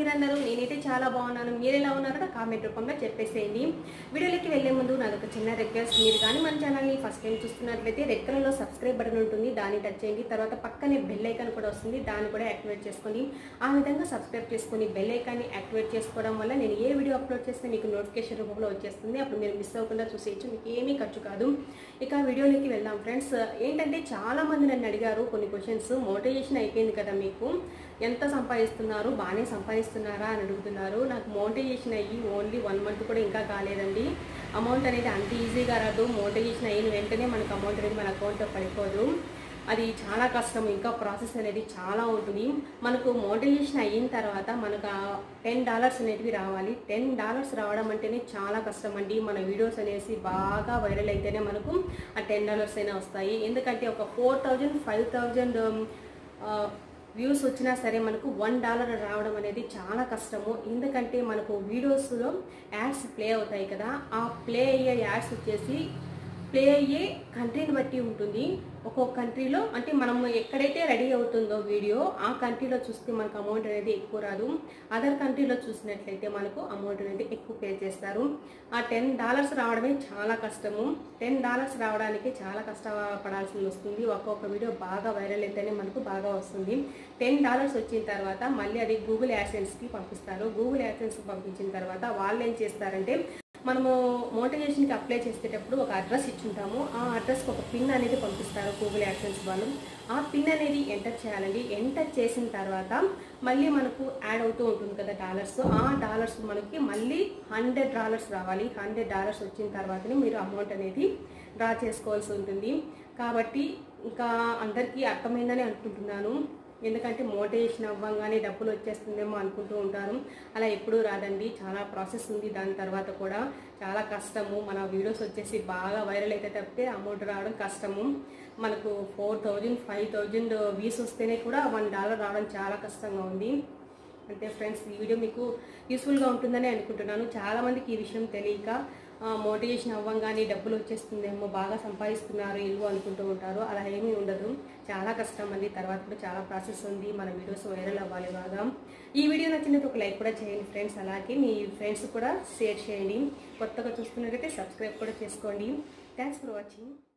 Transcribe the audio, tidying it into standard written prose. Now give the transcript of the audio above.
మీరందరూ నేనైతే చాలా బాగున్నాను మీరు ఎలా ఉన్నారో కామెంట్ రూపంలో చెప్పేసేయండి వీడియోలోకి వెళ్ళే ముందు నాదొక చిన్న రిక్వెస్ట్ మీరు కానీ మన ఛానల్ ని ఫస్ట్ టైం చూస్తున్నట్లయితే రెడ్ కలర్ లో సబ్స్క్రైబ్ బటన్ ఉంటుంది దాన్ని టచ్ చేయండి తర్వాత పక్కనే బెల్ ఐకాన్ కూడా వస్తుంది దాన్ని కూడా యాక్టివేట్ చేసుకోండి ఆ విధంగా సబ్స్క్రైబ్ చేసుకొని బెల్ ఐకాన్ ని యాక్టివేట్ చేసుకోవడం వల్ల నేను ఏ వీడియో అప్లోడ్ చేస్తే మీకు నోటిఫికేషన్ రూపంలో వచ్చేస్తుంది అప్పుడు మీరు మిస్ అవ్వకుండా చూసేయచ్చు మీకు ఏమీ ఖర్చు కాదు ఇక వీడియోలోకి వెళ్దాం ఫ్రెండ్స్ ఏంటంటే చాలా మంది నన్ను అడిగారు కొన్ని క్వశ్చన్స్ మోటివేషన్ అయిపోయింది కదా మీకు ఎంత సంపాదిస్తున్నారు బాగానే సంపాదిస్తున్నారా అని అడుగుతున్నారు నాకు మోటివేషన్ అయ్యి ఓన్లీ 1 మంత్ కూడా ఇంకా కాలేదండి అమౌంట్ అనేది అంత ఈజీగా రాదు మోటివేషన్ అయిన వెంటనే మనకు అమౌంట్ అనేది మన అకౌంట్లో పడిపోదు అది చాలా కష్టం ఇంకా ప్రాసెస్ అనేది చాలా ఉంటుంది మనకు మోటివేషన్ అయిన తర్వాత మనకు $10 అనేటివి రావాలి $10 రావడం అంటేనే చాలా కష్టం అండి మన వీడియోస్ అనేసి బాగా వైరల్ అయితేనే మనకు ఆ $10 అయినా వస్తాయి ఎందుకంటే ఒక 4000 5000 వ్యూస్ వచ్చినా సరే మనకు $1 రావడం అనేది చాలా కష్టము ఎందుకంటే మనకు వీడియోస్లో యాడ్స్ ప్లే అవుతాయి కదా ఆ ప్లే అయ్యే యాడ్స్ వచ్చేసి ప్లే అయ్యే కంట్రీని బట్టి ఉంటుంది ఒక్కొక్క కంట్రీలో అంటే మనం ఎక్కడైతే రెడీ అవుతుందో వీడియో ఆ కంట్రీలో చూస్తే మనకు అమౌంట్ అనేది ఎక్కువ రాదు అదర్ కంట్రీలో చూసినట్లయితే మనకు అమౌంట్ అనేది ఎక్కువ పే చేస్తారు ఆ $10 రావడమే చాలా కష్టము $10 రావడానికి చాలా కష్టపడాల్సి వస్తుంది ఒక్కొక్క వీడియో బాగా వైరల్ అయితేనే మనకు బాగా వస్తుంది $10 వచ్చిన తర్వాత మళ్ళీ అది గూగుల్ యాడ్సెన్స్కి పంపిస్తారు గూగుల్ యాడ్సెన్స్కి పంపించిన తర్వాత వాళ్ళు ఏం చేస్తారంటే మనము మోటివేషన్కి అప్లై చేసేటప్పుడు ఒక అడ్రస్ ఇచ్చుంటాము ఆ అడ్రస్కి ఒక పిన్ అనేది పంపిస్తారు గూగుల్ యాడ్సెన్స్ వాళ్ళు ఆ పిన్ అనేది ఎంటర్ చేయాలండి ఎంటర్ చేసిన తర్వాత మళ్ళీ మనకు యాడ్ అవుతూ ఉంటుంది కదా డాలర్స్ ఆ డాలర్స్ మనకి మళ్ళీ $100 రావాలి $100 వచ్చిన తర్వాతనే మీరు అమౌంట్ అనేది డ్రా చేసుకోవాల్సి ఉంటుంది కాబట్టి ఇంకా అందరికీ అర్థమైందని అనుకుంటున్నాను ఎందుకంటే మోటివేషన్ అవ్వగానే డబ్బులు వచ్చేస్తుందేమో అనుకుంటూ ఉంటారు అలా ఎప్పుడూ రాదండి చాలా ప్రాసెస్ ఉంది దాని తర్వాత కూడా చాలా కష్టము మన వీడియోస్ వచ్చేసి బాగా వైరల్ అయితే తప్పితే అమౌంట్ రావడం కష్టము మనకు 4000 5000 వ్యూస్ వస్తేనే కూడా $1 రావడం చాలా కష్టంగా ఉంది అంటే ఫ్రెండ్స్ ఈ వీడియో మీకు యూస్ఫుల్గా ఉంటుందని అనుకుంటున్నాను చాలామందికి ఈ విషయం తెలియక మోటివేషన్ అవ్వగానే డబ్బులు వచ్చేస్తుందేమో బాగా సంపాదిస్తున్నారు ఇల్లు అనుకుంటూ ఉంటారు అలా ఏమీ ఉండదు చాలా కష్టం అండి తర్వాత కూడా చాలా ప్రాసెస్ ఉంది మన వీడియోస్ వైరల్ అవ్వాలి బాగా ఈ వీడియో నచ్చినట్టు ఒక లైక్ కూడా చేయండి ఫ్రెండ్స్ అలాగే మీ ఫ్రెండ్స్ కూడా షేర్ చేయండి కొత్తగా చూస్తున్నట్లయితే సబ్స్క్రైబ్ కూడా చేసుకోండి థ్యాంక్స్ ఫర్ వాచింగ్